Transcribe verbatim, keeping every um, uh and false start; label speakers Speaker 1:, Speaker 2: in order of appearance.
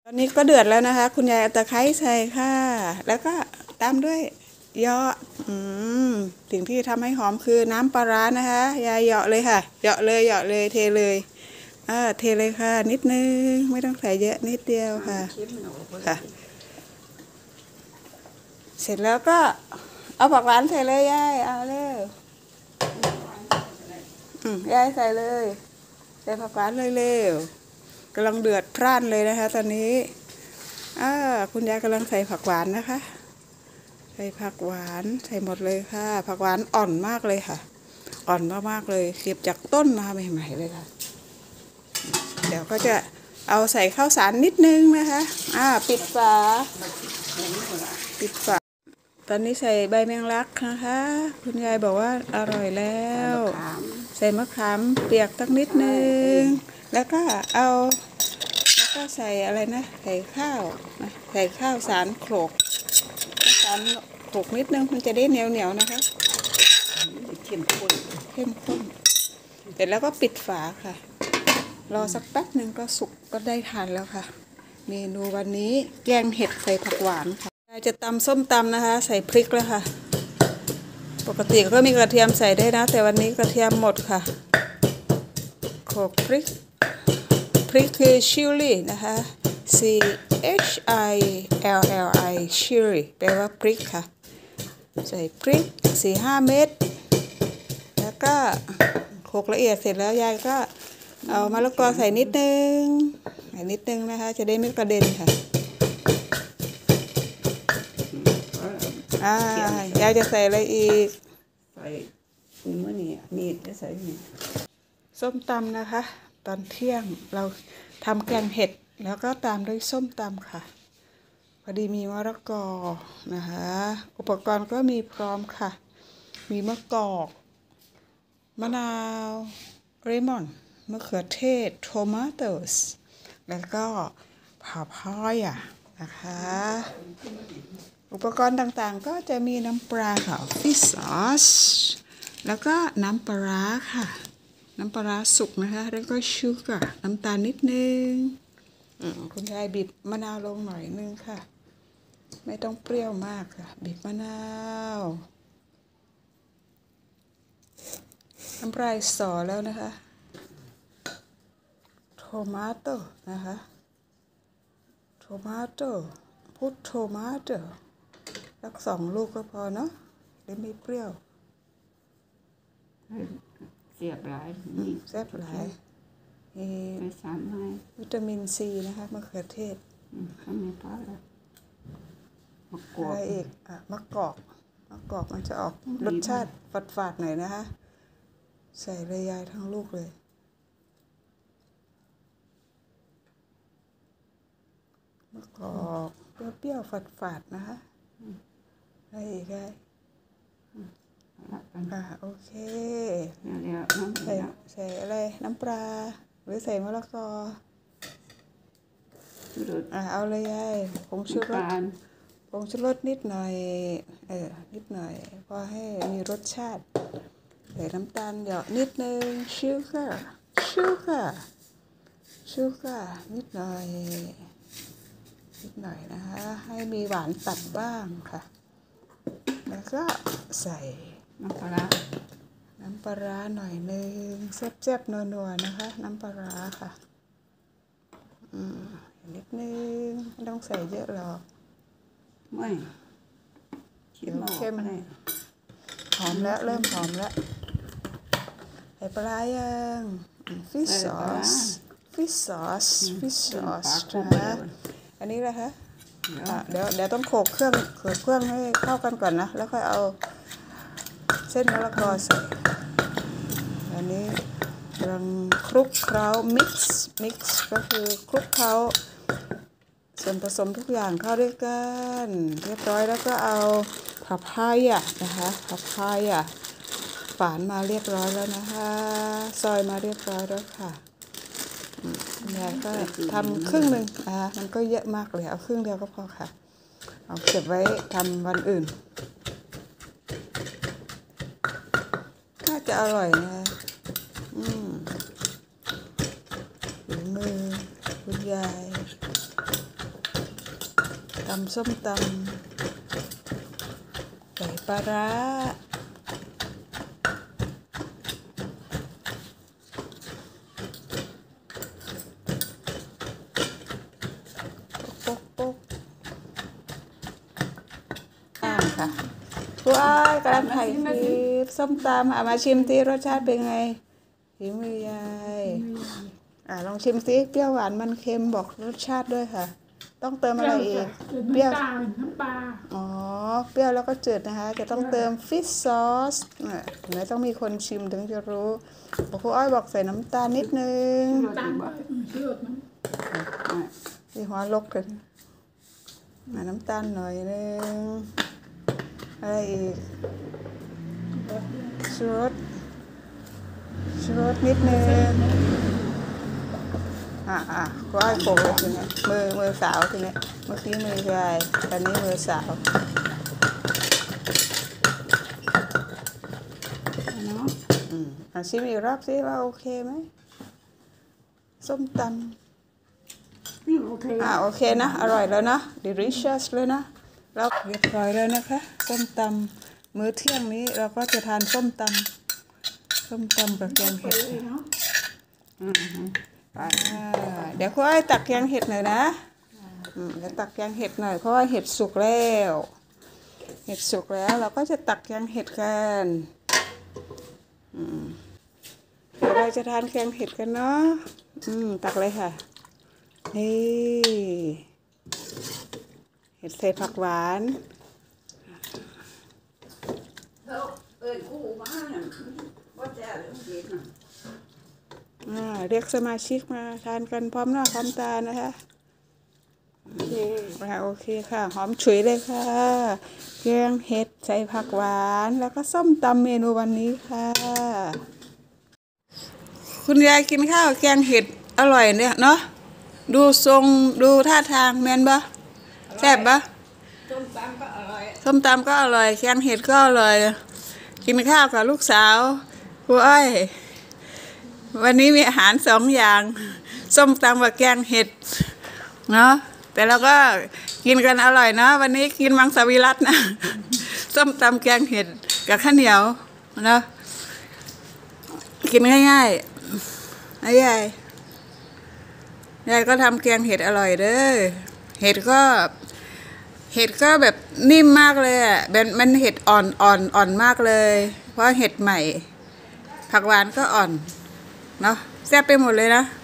Speaker 1: ตอนนี้ก็เดือดแล้วนะคะคุณยายเอาตะไคร้ใส่ค่ะแล้วก็ตามด้วยเหยาะอืมสิ่งที่ทำให้หอมคือน้ำปลาร้านะคะยายเหยาะเลยค่ะเหยาะเลยเหยาะเลยเทเลยอ่าเทเลยค่ะนิดนึงไม่ต้องใส่เยอะนิดเดียวค่ะค่ะเสร็จแล้วก็เอาผักหวานใส่เลยยายเอาเลยอืมยายใส่เลยใส่ผักหวานเลยเร็วกำลังเดือดพร่านเลยนะคะตอนนี้อ่าคุณยายกำลังใส่ผักหวานนะคะใส่ผักหวานใส่หมดเลยค่ะผักหวานอ่อนมากเลยค่ะอ่อนมากๆเลยเก็บจากต้นมาใหม่ๆเลยค่ะเดี๋ยวก็จะเอาใส่ข้าวสารนิดนึงนะคะอ่าปิดฝาปิดฝาตอนนี้ใส่ใบแมงลักนะคะคุณยายบอกว่าอร่อยแล้วใส่มะขามเปียกสักนิดนึงแล้วก็เอาแล้วก็ใส่อะไรนะใส่ข้าวนะใส่ข้าวสารโขลกข้าวสารโขลกนิดนึงมันจะได้เหนียวเหนียวนะคะเข้มข้นเข้มข้นเสร็จแล้วก็ปิดฝาค่ะรอสักแป๊บหนึ่งก็สุกก็ได้ทานแล้วค่ะเมนูวันนี้แกงเห็ดใส่ผักหวานค่ะจะตำส้มตำนะคะใส่พริกแล้วค่ะปกติก็มีกระเทียมใส่ได้นะแต่วันนี้กระเทียมหมดค่ะโขลกพริกพริกคือชิลลี่นะคะ C H I L L I ชิลลี่แปลว่าพริกค่ะใส่พริก สี่ห้า เม็ดแล้วก็โขลกละเอียดเสร็จแล้วยายก็เอามะละกอใส่นิดนึงใส่นิดนึงนะคะจะได้ไม่กระเด็นค่ะอ่ายายจะใส่อะไรอีก
Speaker 2: ใส่นี่มื่อนี่นี่จะใส่นี่
Speaker 1: ส้มตำนะคะตอนเที่ยงเราทำแกงเห็ดแล้วก็ตามด้วยส้มตำค่ะพอดีมีมะละกอนะคะอุปกรณ์ก็มีพร้อมค่ะมีมะกอกมะนาวเลมอนมะเขือเทศโทมาโตสแล้วก็พาพายานะคะอุปกรณ์ต่างๆก็จะมีน้ำปลาค่ะฟิชซอสแล้วก็น้ำปลาค่ะน้ำปลาสุกนะคะแล้วก็ชูการ์น้ำตาลนิดนึงคุณยายบีบมะนาวลงหน่อยนึงค่ะไม่ต้องเปรี้ยวมากค่ะบีบมะนาวน้ำปลาสอแล้วนะคะโทมาโต้นะคะโทมาโต้พุทโทมาโต้สักสองลูกก็พอเนาะหรือไม่เปรี้ยว
Speaker 2: เสียบหลาย
Speaker 1: นี่แซ่บหลาย
Speaker 2: ไปสามไม้
Speaker 1: วิตามินซีนะคะมะเขือเทศ
Speaker 2: ข้างในปลาแล้วมะกอก
Speaker 1: อะไรอีกอ่ะมะกอกมะกอกมันจะออกรสชาติฝาดๆหน่อยนะคะใส่เลยยายทั้งลูกเลยมะกอกเปรี้ยวๆฝาดๆนะคะอะไรอีกไงอ่าโอเคใส่ใส่อะไรน้ำปลาหรือใส่มะละกออ่าเอาเลยยายผงชูรสผงชูรสนิดหน่อยเออนิดหน่อยพอให้มีรสชาติใส่น้ำตาลหยอดนิดนึงชูการ์ชูการ์ชูการ์นิดหน่อยนิดหน่อยนะคะให้มีหวานตัดบ้างค่ะแล้วก็ใส่
Speaker 2: น้ำปลา
Speaker 1: น้ำปลาหน่อยนึงแซ่บๆนัวๆนะคะน้ำปลาค่ะอืมนิดนึงไม่ต้องใส่เยอะหรอก
Speaker 2: ไม่
Speaker 1: เข้มเข้มหอมแล้วเริ่มหอมแล้วใส่ปลายังฟิชซอสฟิชซอสฟิชซอสนะคะอันนี้แหละคะเดี๋ยวเดี๋ยวต้องโขลกเครื่องโขลกเครื่องให้เข้ากันก่อนนะแล้วค่อยเอาเส้นมะละกอใส่อันนี้กำลังคลุกเคล้า mix mix ก็คือคลุกเคล้าส่วนผสมทุกอย่างเข้าด้วยกันเรียบร้อยแล้วก็เอาพาพายานะคะพาพายาฝานมาเรียบร้อยแล้วนะคะซอยมาเรียบร้อยแล้วค่ะยายก็ทำครึ่งหนึ่งนะคะมันก็เยอะมากเลยเอาครึ่งเดียวก็พอค่ะเอาเก็บไว้ทำวันอื่นน่าจะอร่อยนะอืมฝีมือคุณยายตำส้มตำใส่ปลาร้าปุ๊กปุ๊กอ่างค่ะผู้อ้ายกำลังถ่ายคลิปส้มตำอ่ะมาชิมทีรสชาติเป็นไงฝีมือยายอ่ะลองชิมสิเปรี้ยวหวานมันเค็มบอกรสชาติด้วยค่ะต้องเติมอะไรอีกเปรี้ยว
Speaker 2: น้ำปลา
Speaker 1: อ๋อเปรี้ยวแล้วก็จืดนะคะจะต้องเติมฟิชซอสเห็นไหมต้องมีคนชิมถึงจะรู้บอกครูอ้อยบอกใส่น้ำตาลนิดนึง
Speaker 2: ตามชื่อมัน
Speaker 1: ที่หัวลกกันมาน้ำตาลหน่อยนึงอะไรอีกชูรสชูรสนิดนึงอ่ะอ่ะก็ไอ้โขกเลยทีนี้มือมือสาวทีนี้เมื่อกี้มือยายตอนนี้มือสาวเนาะอืมอ่ะชิมอีกรอบสิว่าโอเคไหมส้มตำ
Speaker 2: นี่โอเค
Speaker 1: อ่าโอเคนะอร่อยแล้วนะ delicious เลยนะแล้วเรียบร้อยแล้วนะคะส้มตำมื้อเที่ยงนี้เราก็จะทานส้มตำส้มตำกับแกงเห็ดอืมอ่าเดี๋ยวคุณอ้อยตักแกงเห็ดหน่อยนะอืมเดี๋ยวตักแกงเห็ดหน่อยเพราะว่าเห็ดสุกแล้วเห็ดสุกแล้วเราก็จะตักแกงเห็ดกันอืมเดี๋ยวเราจะทานแกงเห็ดกันเนาะอืมตักเลยค่ะนี่เห็ดใส่ผักหวาน
Speaker 2: เอิญคู่มาเนี่ยว่าจะเรื่องเด็ดน่ะ
Speaker 1: อ่าเรียกสมาชิกมาทานกันพร้อมหน้าพร้อมตานะคะโอเคค่ะโอเคค่ะหอมฉุยเลยค่ะแกงเห็ดใส่ผักหวานแล้วก็ส้มตำเมนูวันนี้ค่ะคุณยายกินข้าวแกงเห็ดอร่อยเนี่ยเนาะดูทรงดูท่าทางแมนปะแซ่บปะ
Speaker 2: ส้มตำก็อร่อย
Speaker 1: ส้มตำก็อร่อยแกงเห็ดก็อร่อยกินข้าวกับลูกสาวครูอ้อยวันนี้มีอาหารสองอย่างส้มตำกับแกงเห็ดเนาะแต่เราก็กินกันอร่อยเนาะวันนี้กินมังสวิรัตินะส้มตำแกงเห็ดกับข้าวเหนียวเนาะกินง่ายๆนะยายยายก็ทำแกงเห็ดอร่อยเด้อเห็ดก็เห็ดก็แบบนิ่มมากเลยอ่ะเป็นมันเห็ดอ่อนอ่อนอ่อนมากเลยเพราะเห็ดใหม่ผักหวานก็อ่อนเนาะแซ่บไปหมดเลยนะ